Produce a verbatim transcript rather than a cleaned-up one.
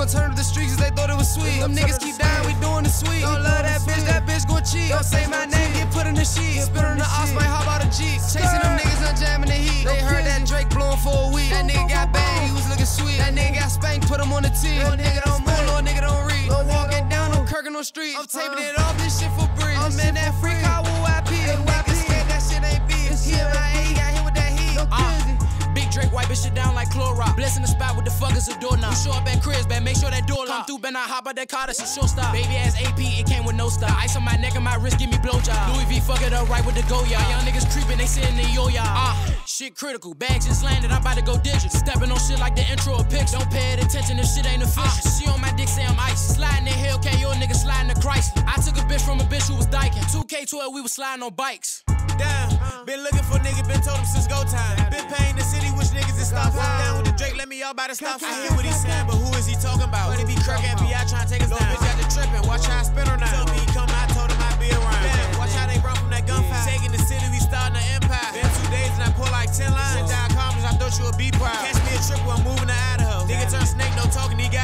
turn up the streets 'cause they thought it was sweet. Them niggas keep dying, we doing the sweet. Don't love that bitch, that bitch gon' cheat. Don't say my name, get put in the sheet. Spit on the ops, might hop out a Jeep. Chasing them niggas, I'm jamming the heat. They heard that Drake blowing for a week. That nigga got bang, he was looking sweet. That nigga got spanked, put him on the tee. Little nigga don't move, little nigga don't read. I'm walking down, I'm kirking on street. I'm taping it off, this shit for breeze. I'm in that freak, I will Y P. Niggas scared that shit ain't beef. He M I A, he got hit with that heat. Uh, big Drake wiping shit down like Clorox. Blessing the spot with the fuck is a door knob. You show up at cribs, man, make sure that door lock. Come through, better not hop out that car, that's a showstop. Baby ass A P, it came with no stop. Ice on my neck and my wrist, give me blowjob. Louis V, fuck it up right with the go yard. Young niggas creeping, they sitting in yo yard. Ah, shit critical, bags just landed, I'm about to go digital. Stepping on shit like the intro of pics. Don't pay it attention, this shit ain't official. Uh, she on my dick, say I'm ice. Sliding in Hellcat, yo nigga sliding to Chrysler. I took a bitch from a bitch who was dyking. two K twelve, we was sliding on bikes. Damn, been looking for niggas, been told him since go time. Been paying the city, wish niggas is stop. Walk down with the Drake, let me all by the stop. I hear what he's saying, but who is he talking about? But if he crack F B I trying to take us down. Bitch got the trippin', watch how I spin her now. Told me he come, I told him I'd be around. Damn, watch how they run from that gunfire. Taking the city, we starting an empire. Been two days and I pull like ten lines. Since I accomplished, I thought you would be proud. Catch me a triple, I'm moving to Idaho. Nigga turn snake, no talking, he got